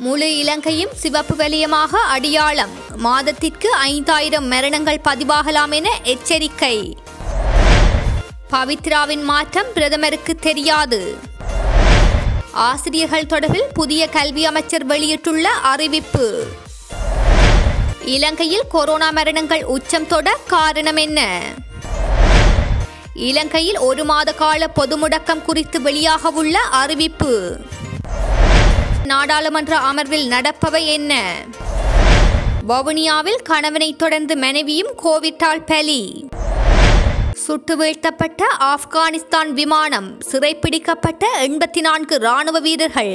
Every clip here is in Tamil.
முழு இலங்கையும் சிவப்பு வலயமாக அடையாளம். மாதத்திற்கு 5000 மரணங்கள் பதிவாகலாம் என எச்சரிக்கை. பவித்ராவின் மாற்றம் பிரதமருக்கு தெரியாது. ஆசிரியர்கள் தொடர்பில் புதிய கல்வி அமைச்சர் வெளியிட்டுள்ள அறிவிப்பு. இலங்கையில் கொரோனா மரணங்கள் உச்சம் தொட காரணம் என்ன? இலங்கையில் 1 மாத கால பொது முடக்கம் குறித்து வெளியாக உள்ள அறிவிப்பு. நாடாளுமன்ற அமர்வில் நடப்பவை என்ன? வவுனியாவில் கணவனை தொடர்ந்து மனைவியும் கோவிட்டால் பலி. சுட்டு வீழ்த்தப்பட்ட ஆப்கானிஸ்தான் விமானம். சிறைப்பிடிக்கப்பட்ட 84 இராணுவ வீரர்கள்.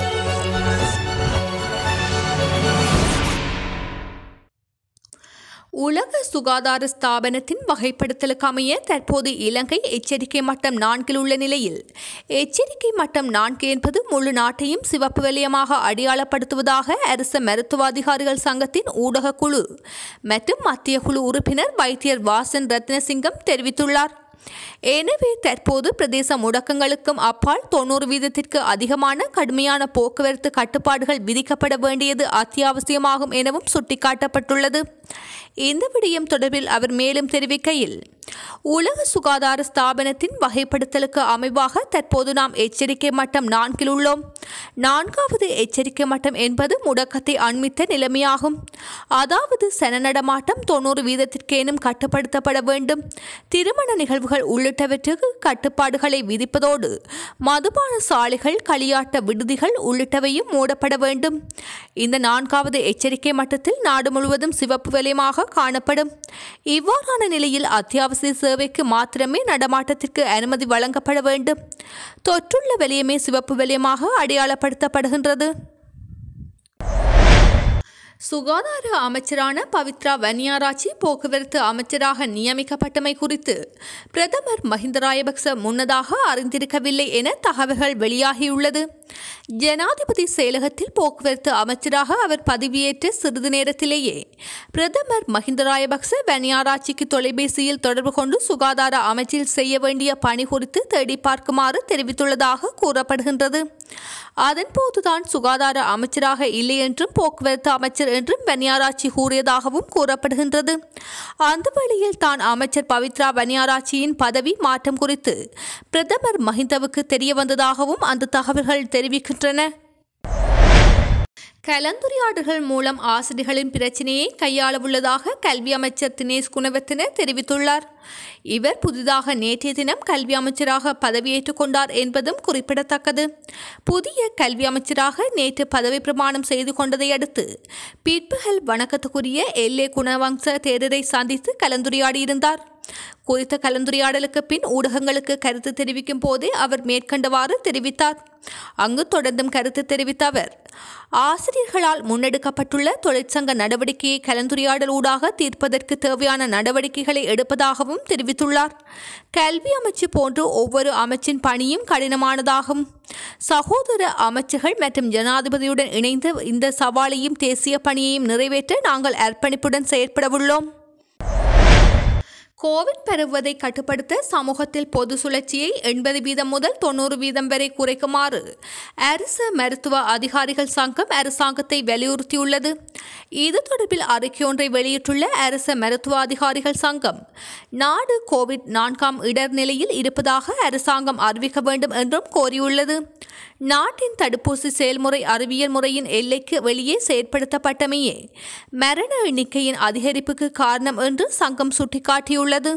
உலக சுகாதார ஸ்தாபனத்தின் வகைப்படுத்தலுக்கு அமைய தற்போது இலங்கை எச்சரிக்கை மட்டம் 4 உள்ள நிலையில் எச்சரிக்கை மட்டம் 4 என்பது முழு நாட்டையும் சிவப்பு வலயமாக அடையாளப்படுத்துவதாக அரச மருத்துவ அதிகாரிகள் சங்கத்தின் ஊடக குழு மற்றும் மத்திய குழு உறுப்பினர் வைத்தியர் வாசன் ரத்னசிங்கம் தெரிவித்துள்ளார். எனவே தற்போது பிரதேச முடக்கங்களுக்கும் அப்பால் 90% அதிகமான கடுமையான போக்குவரத்து கட்டுப்பாடுகள் விதிக்கப்பட வேண்டியது அத்தியாவசியமாகும் எனவும் சுட்டிக்காட்டப்பட்டுள்ளது. இந்த விடயம் தொடர்பில் அவர் மேலும் தெரிவிக்கையில், உலக சுகாதார ஸ்தாபனத்தின் வகைப்படுத்தலுக்கு அமைவாக தற்போது நாம் எச்சரிக்கை மட்டம் 4 உள்ளோம். 4வது எச்சரிக்கை மட்டம் என்பது முடக்கத்தை அண்மித்த நிலைமையாகும். அதாவது சன நடமாட்டம் 90% கட்டுப்படுத்தப்பட வேண்டும். திருமண நிகழ்வுகள் உள்ளிட்டவற்றுக்கு கட்டுப்பாடுகளை விதிப்பதோடு மதுபான சாலைகள், களியாட்ட விடுதிகள் உள்ளிட்டவையும் மூடப்பட வேண்டும். இந்த 4வது எச்சரிக்கை மட்டத்தில் நாடு முழுவதும் சிவப்பு வலயமாக காணப்படும். இவ்வாறான நிலையில் அத்தியாவசிய சேவைக்கு மாத்திரமே நடமாட்டத்திற்கு அனுமதி வழங்கப்பட வேண்டும். தொற்றுள்ள வலயமே சிவப்பு வலயமாக அடையாளப்படுத்தப்படுகின்றது. சுகாதார அமைச்சரான பவித்ரா வன்னியாராச்சி போக்குவரத்து அமைச்சராக நியமிக்கப்பட்டமை குறித்து பிரதமர் மஹிந்த ராஜபக்ச முன்னதாக அறிந்திருக்கவில்லை என தகவல்கள் வெளியாகியுள்ளது. ஜனாதிபதி செயலகத்தில் போக்குவரத்து அமைச்சராக அவர் பதவியேற்ற சிறிது நேரத்திலேயே பிரதமர் மஹிந்த ராஜபக்ச வன்னியாராச்சிக்கு தொலைபேசியில் தொடர்பு கொண்டு சுகாதார அமைச்சில் செய்ய வேண்டிய பணி குறித்து தேடி பார்க்குமாறு தெரிவித்துள்ளதாக கூறப்படுகின்றது. அதன்போதுதான் சுகாதார அமைச்சராக இல்லை என்றும் போக்குவரத்து அமைச்சர் என்றும் வன்னியாராச்சி கூறியதாகவும் கூறப்படுகின்றது. அந்த வேளையில் தான் அமைச்சர் பவித்ரா வன்னியாராச்சியின் பதவி மாற்றம் குறித்து பிரதமர் மஹிந்தவுக்கு தெரிய வந்ததாகவும் அந்த தகவல்கள் தெரிவிக்கின்றன. கலந்துரையாடல்கள் மூலம் ஆசிரியர்களின் பிரச்சினையை கையாள உள்ளதாக கல்வி அமைச்சர் தினேஷ் குணவர்த்தன தெரிவித்துள்ளார். இவர் புதிதாக நேற்றைய தினம் கல்வி அமைச்சராக பதவியேற்றுக் கொண்டார் என்பதும் குறிப்பிடத்தக்கது. புதிய கல்வி அமைச்சராக நேற்று பதவி பிரமாணம் செய்து கொண்டதை அடுத்து பிற்பகல் வணக்கத்துக்குரிய எல்ஏ குணவம்ச தேரரை சந்தித்து கலந்துரையாடியிருந்தார். குறித்த கலந்துரையாடலுக்கு பின் ஊடகங்களுக்கு கருத்து தெரிவிக்கும் போதே அவர் மேற்கண்டவாறு தெரிவித்தார். அங்கு தொடர்ந்தும் கருத்து தெரிவித்த அவர், ஆசிரியர்களால் முன்னெடுக்கப்பட்டுள்ள தொழிற்சங்க நடவடிக்கையை கலந்துரையாடல் ஊடாக தீர்ப்பதற்கு தேவையான நடவடிக்கைகளை எடுப்பதாகவும் தெரிவித்துள்ளார். கல்வி அமைச்சு போன்று ஒவ்வொரு அமைச்சின் பணியும் கடினமானதாகும். சகோதர அமைச்சர்கள் மற்றும் ஜனாதிபதியுடன் இணைந்து இந்த சவாலையும் தேசிய பணியையும் நிறைவேற்ற நாங்கள் அர்ப்பணிப்புடன் செயற்படவுள்ளோம். கோவிட் பரவுவதை கட்டுப்படுத்த சமூகத்தில் பொது சுழற்சியை 80% முதல் 90% வரை குறைக்குமாறு அரச மருத்துவ அதிகாரிகள் சங்கம் அரசாங்கத்தை வலியுறுத்தியுள்ளது. இது தொடர்பில் அறிக்கையொன்றை வெளியிட்டுள்ள அரச மருத்துவ அதிகாரிகள் சங்கம், நாடு கோவிட் 4ஆம் இடர் நிலையில் இருப்பதாக அரசாங்கம் அறிவிக்க வேண்டும் என்றும் கோரியுள்ளது. நாட்டின் தடுப்பூசி செயல்முறை அறிவியல் முறையின் எல்லைக்கு வெளியே செயற்படுத்தப்பட்டமையே மரண எண்ணிக்கையின் அதிகரிப்புக்கு காரணம் என்று சங்கம் சுட்டிக்காட்டியுள்ளது.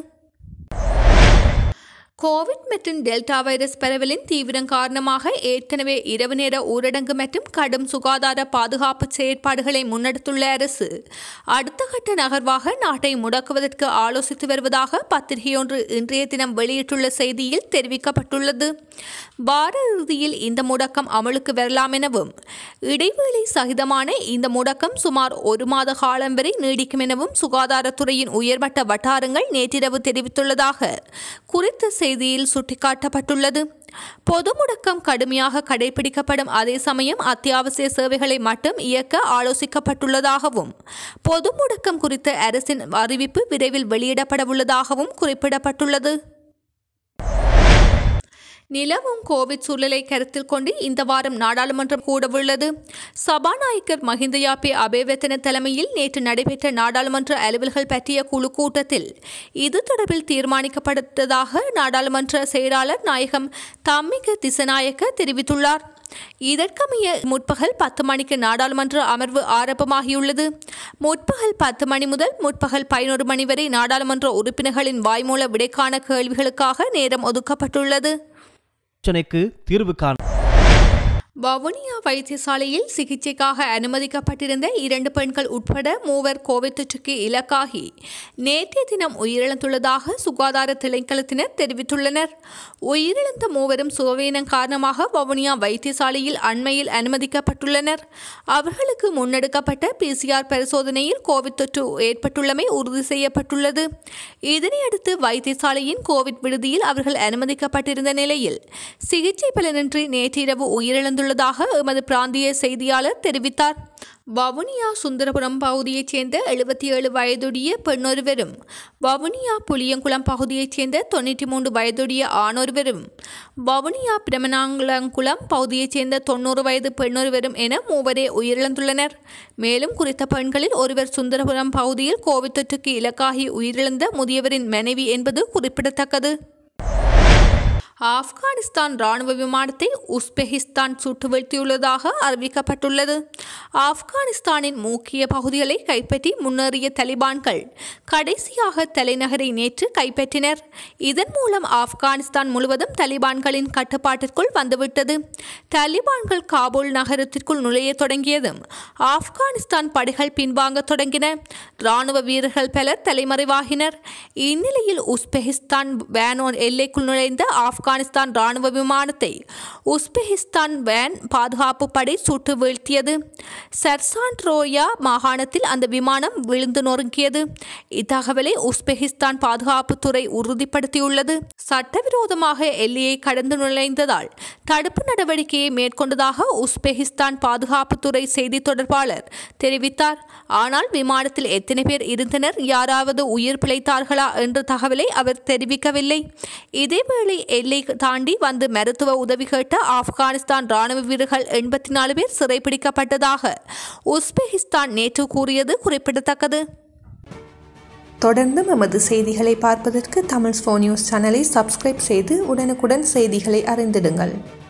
கோவிட் மற்றும் டெல்டா வைரஸ் பரவலின் தீவிரம் காரணமாக ஏற்கனவே இரவு நேர ஊரடங்கு மற்றும் கடும் சுகாதார பாதுகாப்பு செயற்பாடுகளை முன்னெடுத்துள்ள அரசு அடுத்த கட்ட நகர்வாக நாட்டை முடக்குவதற்கு ஆலோசித்து வருவதாக பத்திரிகையொன்று இன்றைய தினம் வெளியிட்டுள்ள செய்தியில் தெரிவிக்கப்பட்டுள்ளது. வார இறுதியில் இந்த முடக்கம் அமலுக்கு வரலாம் எனவும் இடைவேளை சகிதமான இந்த முடக்கம் சுமார் 1 மாத காலம் வரை நீடிக்கும் எனவும் சுகாதாரத்துறையின் உயர்மட்ட வட்டாரங்கள் நேற்றிரவு தெரிவித்துள்ளதாக குறித்த செய்தியில் சுட்டிக்காட்டப்பட்டுள்ளது. பொது முடக்கம் கடுமையாக கடைபிடிக்கப்படும் அதே சமயம் அத்தியாவசிய சேவைகளை மட்டும் இயக்க ஆலோசிக்கப்பட்டுள்ளதாகவும் பொது முடக்கம் குறித்த அரசின் அறிவிப்பு விரைவில் வெளியிடப்பட உள்ளதாகவும் குறிப்பிடப்பட்டுள்ளது. நிலவும் கோவிட் சூழலை கருத்தில் கொண்டு இந்த வாரம் நாடாளுமன்றம் கூடவுள்ளது. சபாநாயகர் மஹிந்த யாப்பே அபேவர்தன தலைமையில் நேற்று நடைபெற்ற நாடாளுமன்ற அலுவல்கள் பற்றிய குழு கூட்டத்தில் இது தொடர்பில் தீர்மானிக்கப்பட்டதாக நாடாளுமன்ற செயலாளர் நாயகம் தம்மிக திசநாயக்க தெரிவித்துள்ளார். இதற்கமைய முற்பகல் 10 மணிக்கு நாடாளுமன்ற அமர்வு ஆரம்பமாகியுள்ளது. முற்பகல் 10 மணி முதல் முற்பகல் 11 மணி வரை நாடாளுமன்ற உறுப்பினர்களின் வாய்மூல விடைக்கான கேள்விகளுக்காக நேரம் ஒதுக்கப்பட்டுள்ளது. தீர்வு காண வவுனியா வைத்தியசாலையில் சிகிச்சைக்காக அனுமதிக்கப்பட்டிருந்த 2 பெண்கள் உட்பட 3 கோவிட் தொற்றுக்கு இலக்காகி நேற்றைய தினம் உயிரிழந்துள்ளதாக சுகாதார திணைக்களத்தினர் தெரிவித்துள்ளனர். உயிரிழந்த 3 சுகவீனம் காரணமாக வவுனியா வைத்தியசாலையில் அண்மையில் அனுமதிக்கப்பட்டுள்ளனர். அவர்களுக்கு முன்னெடுக்கப்பட்ட PCR பரிசோதனையில் கோவிட் தொற்று ஏற்பட்டுள்ளமை உறுதி செய்யப்பட்டுள்ளது. இதனையடுத்து வைத்தியசாலையின் கோவிட் விடுதியில் அவர்கள் அனுமதிக்கப்பட்டிருந்த நிலையில் சிகிச்சை பலனின்றி நேற்றிரவு உயிரிழந்துள்ளதாக எமது பிராந்திய செய்தியாளர் தெரிவித்தார். வவுனியா சுந்தரபுரம் பகுதியைச் சேர்ந்த 77 வயதுடைய பெண்ணொருவரும், வவுனியா புளியங்குளம் பகுதியைச் சேர்ந்த 93 வயதுடைய ஆணொருவரும், வவுனியா பிரமணாங்குளம் பகுதியைச் சேர்ந்த 90 வயது பெண்ணொருவரும் என 3 உயிரிழந்துள்ளனர். மேலும் குறித்த பெண்களில் ஒருவர் சுந்தரபுரம் பகுதியில் கோவிட் தொற்றுக்கு இலக்காகி உயிரிழந்த முதியவரின் மனைவி என்பது குறிப்பிடத்தக்கது. ஆப்கானிஸ்தான் ராணுவ விமானத்தை உஸ்பெகிஸ்தான் சுட்டு வீழ்த்தியுள்ளதாக அறிவிக்கப்பட்டுள்ளது. ஆப்கானிஸ்தானின் முக்கிய பகுதிகளை கைப்பற்றி முன்னேறிய தலிபான்கள் கடைசியாக தலைநகரை நேற்று கைப்பற்றினர். இதன் மூலம் ஆப்கானிஸ்தான் முழுவதும் தலிபான்களின் கட்டுப்பாட்டிற்குள் வந்துவிட்டது. தலிபான்கள் காபூல் நகரத்திற்குள் நுழைய தொடங்கியதும் ஆப்கானிஸ்தான் படைகள் பின்வாங்க தொடங்கின. ராணுவ வீரர்கள் பலர் தலைமறைவாகினர். இந்நிலையில் உஸ்பெகிஸ்தான் வேன் எல்லைக்குள் நுழைந்த ஆப்கானிஸ்தான் ராணுவ விமானத்தை உஸ்பெகிஸ்தான் வேன் பாதுகாப்பு படை சுட்டு வீழ்த்தியது. சர்சான்ட்ரோயா மாகாணத்தில் அந்த விமானம் விழுந்து நொறுங்கியது. இத்தகவலை உஸ்பெகிஸ்தான் பாதுகாப்புத்துறை உறுதிப்படுத்தியுள்ளது. சட்டவிரோதமாக எல்லையை கடந்து நுழைந்ததால் தடுப்பு நடவடிக்கையை மேற்கொண்டதாக உஸ்பெகிஸ்தான் பாதுகாப்புத்துறை செய்தி தொடர்பாளர் தெரிவித்தார். ஆனால் விமானத்தில் எத்தனை பேர் இருந்தனர், யாராவது உயிர் பிழைத்தார்களா என்ற தகவலை அவர் தெரிவிக்கவில்லை. இதேவேளை எல்லை தாண்டி வந்து மருத்துவ உதவி கேட்ட ஆப்கானிஸ்தான் ராணுவ வீரர்கள் 84 பேர் சிறைப்பிடிக்கப்பட்டதாக உஸ்பெகிஸ்தான் நேற்று கூறியது குறிப்பிடத்தக்கது. தொடர்ந்து எமது செய்திகளை பார்ப்பதற்கு tamils4news சேனலை சப்ஸ்கிரைப் செய்து உடனுக்குடன் செய்திகளை அறிந்திடுங்கள்.